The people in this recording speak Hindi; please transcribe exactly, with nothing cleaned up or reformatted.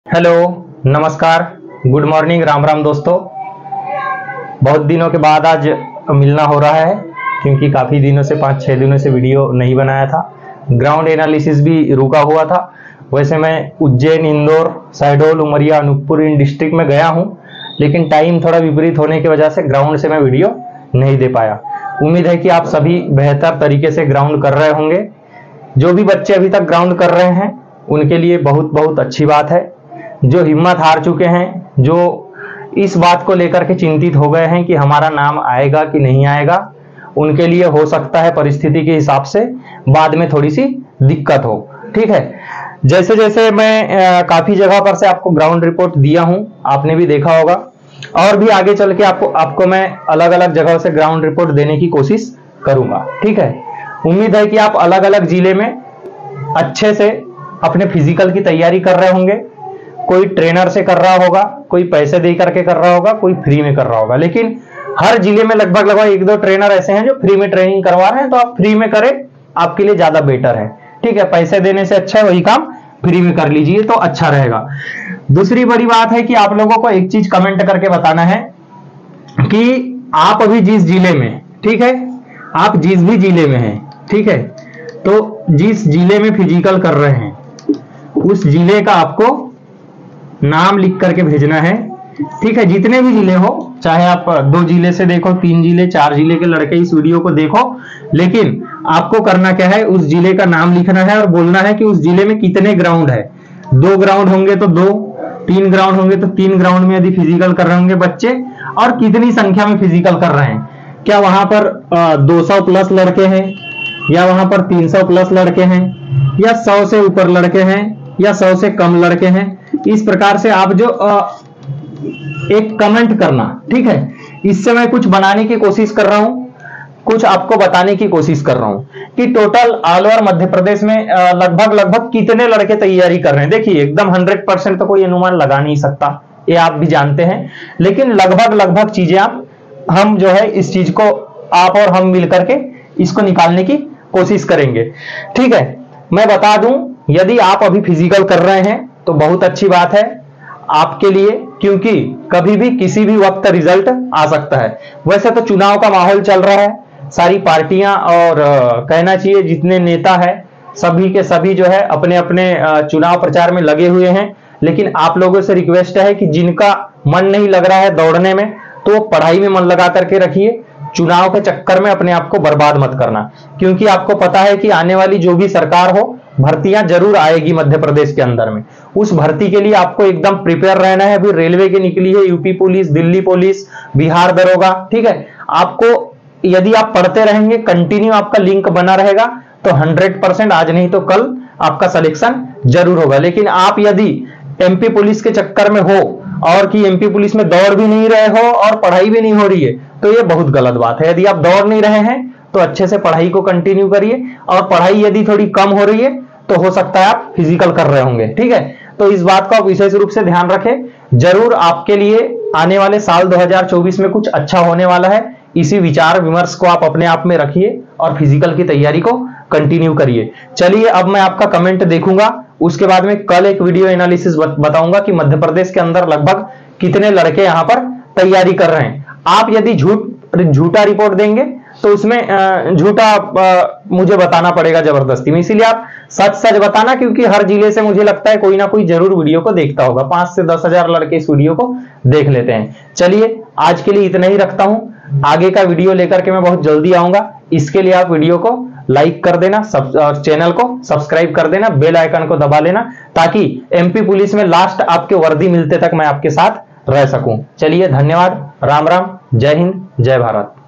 हेलो, नमस्कार, गुड मॉर्निंग, राम राम दोस्तों। बहुत दिनों के बाद आज मिलना हो रहा है क्योंकि काफ़ी दिनों से पाँच छः दिनों से वीडियो नहीं बनाया था। ग्राउंड एनालिसिस भी रुका हुआ था। वैसे मैं उज्जैन, इंदौर, शहडोल, उमरिया, अनूपपुर इन डिस्ट्रिक्ट में गया हूं, लेकिन टाइम थोड़ा विपरीत होने की वजह से ग्राउंड से मैं वीडियो नहीं दे पाया। उम्मीद है कि आप सभी बेहतर तरीके से ग्राउंड कर रहे होंगे। जो भी बच्चे अभी तक ग्राउंड कर रहे हैं उनके लिए बहुत बहुत अच्छी बात है। जो हिम्मत हार चुके हैं, जो इस बात को लेकर के चिंतित हो गए हैं कि हमारा नाम आएगा कि नहीं आएगा, उनके लिए हो सकता है परिस्थिति के हिसाब से बाद में थोड़ी सी दिक्कत हो। ठीक है, जैसे जैसे मैं काफी जगह पर से आपको ग्राउंड रिपोर्ट दिया हूं, आपने भी देखा होगा, और भी आगे चल के आपको आपको मैं अलग अलग जगहों से ग्राउंड रिपोर्ट देने की कोशिश करूंगा। ठीक है, उम्मीद है कि आप अलग अलग जिले में अच्छे से अपने फिजिकल की तैयारी कर रहे होंगे। कोई ट्रेनर से कर रहा होगा, कोई पैसे दे करके कर रहा होगा, कोई फ्री में कर रहा होगा, लेकिन हर जिले में लगभग लगभग एक दो ट्रेनर ऐसे हैं जो फ्री में ट्रेनिंग करवा रहे हैं, तो आप फ्री में करें, आपके लिए ज्यादा बेटर है। ठीक है, पैसे देने से अच्छा है वही काम फ्री में कर लीजिए तो अच्छा रहेगा। दूसरी बड़ी बात है कि आप लोगों को एक चीज कमेंट करके बताना है कि आप अभी जिस जिले में, ठीक है, आप जिस भी जिले में हैं, ठीक है, तो जिस जिले में फिजिकल कर रहे हैं उस जिले का आपको नाम लिख करके भेजना है। ठीक है, जितने भी जिले हो, चाहे आप दो जिले से देखो, तीन जिले, चार जिले के लड़के इस वीडियो को देखो, लेकिन आपको करना क्या है, उस जिले का नाम लिखना है और बोलना है कि उस जिले में कितने ग्राउंड है। दो ग्राउंड होंगे तो दो, तीन ग्राउंड होंगे तो तीन ग्राउंड में यदि फिजिकल कर रहे होंगे बच्चे, और कितनी संख्या में फिजिकल कर रहे हैं। क्या वहां पर दो सौ प्लस लड़के हैं, या वहां पर तीन सौ प्लस लड़के हैं, या सौ से ऊपर लड़के हैं, या सौ से कम लड़के हैं। इस प्रकार से आप जो आ, एक कमेंट करना। ठीक है, इससे मैं कुछ बनाने की कोशिश कर रहा हूं, कुछ आपको बताने की कोशिश कर रहा हूं कि total all over Madhya Pradesh में लगभग लगभग कितने लड़के तैयारी कर रहे हैं। देखिए, एकदम हंड्रेड परसेंट तो कोई अनुमान लगा नहीं सकता, ये आप भी जानते हैं, लेकिन लगभग लगभग चीजें आप हम जो है इस चीज को आप और हम मिलकर के इसको निकालने की कोशिश करेंगे। ठीक है, मैं बता दूं, यदि आप अभी फिजिकल कर रहे हैं तो बहुत अच्छी बात है आपके लिए, क्योंकि कभी भी किसी भी वक्त रिजल्ट आ सकता है। वैसे तो चुनाव का माहौल चल रहा है, सारी पार्टियां और कहना चाहिए जितने नेता है सभी के सभी जो है अपने अपने चुनाव प्रचार में लगे हुए हैं, लेकिन आप लोगों से रिक्वेस्ट है कि जिनका मन नहीं लग रहा है दौड़ने में, तो पढ़ाई में मन लगा करके रखिए। चुनाव के चक्कर में अपने आप को बर्बाद मत करना, क्योंकि आपको पता है कि आने वाली जो भी सरकार हो, भर्तियां जरूर आएगी मध्य प्रदेश के अंदर में। उस भर्ती के लिए आपको एकदम प्रिपेयर रहना है। अभी रेलवे की निकली है, UP police, Delhi police, Bihar दरोगा। ठीक है, आपको यदि आप पढ़ते रहेंगे, कंटिन्यू आपका लिंक बना रहेगा, तो हंड्रेड परसेंट आज नहीं तो कल आपका सिलेक्शन जरूर होगा। लेकिन आप यदि एमपी पुलिस के चक्कर में हो और कि एमपी पुलिस में दौड़ भी नहीं रहे हो और पढ़ाई भी नहीं हो रही है, तो ये बहुत गलत बात है। यदि आप दौड़ नहीं रहे हैं तो अच्छे से पढ़ाई को कंटिन्यू करिए, और पढ़ाई यदि थोड़ी कम हो रही है तो हो सकता है आप फिजिकल कर रहे होंगे। ठीक है, तो इस बात को आप विशेष रूप से ध्यान रखें। जरूर आपके लिए आने वाले साल दो हज़ार चौबीस में कुछ अच्छा होने वाला है। इसी विचार विमर्श को आप अपने आप में रखिए और फिजिकल की तैयारी को कंटिन्यू करिए। चलिए, अब मैं आपका कमेंट देखूंगा, उसके बाद में कल एक वीडियो एनालिसिस बताऊंगा कि मध्य प्रदेश के अंदर लगभग कितने लड़के यहां पर तैयारी कर रहे हैं। आप यदि झूठ झूठा रिपोर्ट देंगे तो उसमें झूठा मुझे बताना पड़ेगा जबरदस्ती में, इसीलिए आप सच सच बताना, क्योंकि हर जिले से मुझे लगता है कोई ना कोई जरूर वीडियो को देखता होगा। पांच से दस हजार लड़के इस वीडियो को देख लेते हैं। चलिए, आज के लिए इतना ही रखता हूं, आगे का वीडियो लेकर के मैं बहुत जल्दी आऊंगा। इसके लिए आप वीडियो को लाइक कर देना, सब और चैनल को सब्सक्राइब कर देना, बेल आइकन को दबा लेना, ताकि एमपी पुलिस में लास्ट आपके वर्दी मिलते तक मैं आपके साथ रह सकूं। चलिए, धन्यवाद, राम राम, जय हिंद, जय भारत।